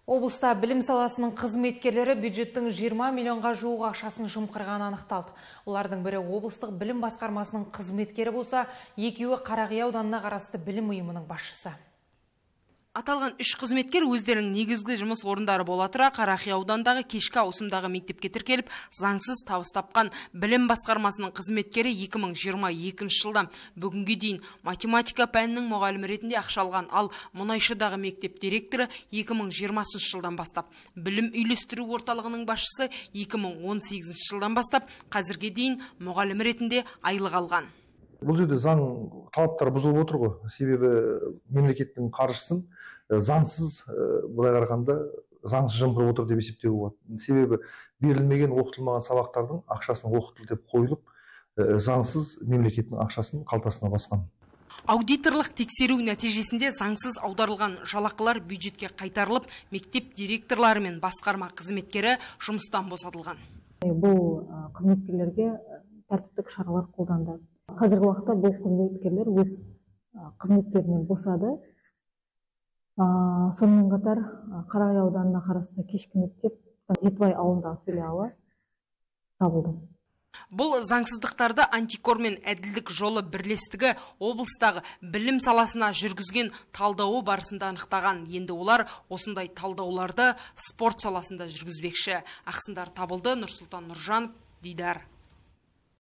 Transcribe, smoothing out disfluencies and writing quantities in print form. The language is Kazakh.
Облыста білім саласының қызметкерлері бюджеттің 20 миллионға жуық ақшасын жымқырғаны анықталды. Олардың бірі облыстық білім басқармасының қызметкері болса, екеуі Қарақия ауданына қарасты білім ұйымының басшысы. Аталған үш қызметкер өздерінің негізгі жұмыс орындары бола тұра Қарақия аудандағы кешкі ауысымдағы мектепке тіркеліп, заңсыз табыс тапқан. Білім басқармасының қызметкері 2022 жылдан бүгінге дейін математика пәнінің мұғалімі ретінде ақша алған, ал Мұнайшыдағы мектеп директоры 2020 жылдан бастап, білім үйлестіру орталығының басшысы 2018 жылдан бастап, қазірге дейін мұғалім ретінде айлық алған. Бұл жерде заң талаптары бұзылып отыр ғой. Себебі мемлекеттің қаржысын заңсыз, былай қарағанда заңсыз жымқырып отыр деп есептеуге болады. Себебі берілмеген, оқытылмаған сабақтардың ақшасын оқытылды деп қойылып, заңсыз мемлекеттің ақшасын қалтасына басқан. Аудиторлық тексеру нәтижесінде заңсыз аударылған жалақылар бюджетке қайтарылып, мектеп директорлары мен басқарма қызметкері жұмыстан босатылған. Бұл қызметкерлерге тәртіптік шаралар қолданды. Қазіргі уақытта бұл қызметкерлер өз қызметтерінен босады. Сонымен қатар Қарақия ауданына қарасты кешкі мектеп Жетібай ауылындағы филиалы жабылды. Бұл заңсыздықтарды Антикор мен Әділдік жолы бірлестігі облыстағы білім саласына жүргізген талдауы барысында анықтаған. Енді олар осындай талдауларды спорт саласында жүргізбекші. Ақсындар табылды. Нұрсұлтан Нұржанов, Дидар